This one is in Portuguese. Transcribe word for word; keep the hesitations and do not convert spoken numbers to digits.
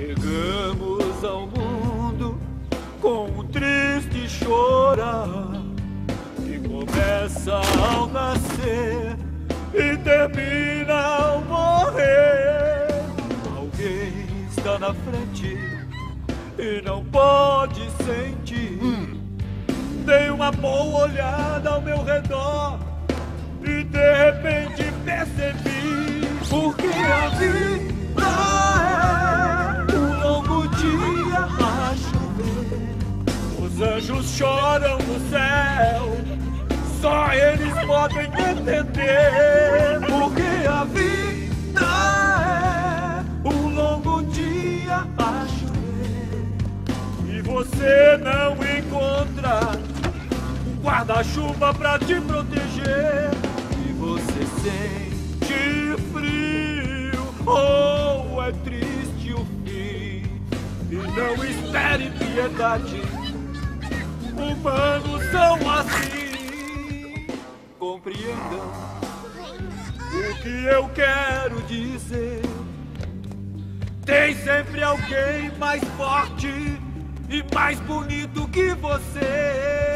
Chegamos ao mundo com um triste chorar que começa ao nascer e termina ao morrer. Alguém está na frente e não pode sentir. Hum. Dei uma boa olhada ao meu redor e de repente percebi porque a vida é um longo dia a chover. Os anjos choram no céu, só eles podem entender. Porque a vida é um longo dia a chover e você não encontra um guarda-chuva pra te proteger. E você sente frio, ou é triste o fim. E não espere piedade, humanos são assim. Compreendam o que eu quero dizer. Tem sempre alguém mais forte e mais bonito que você.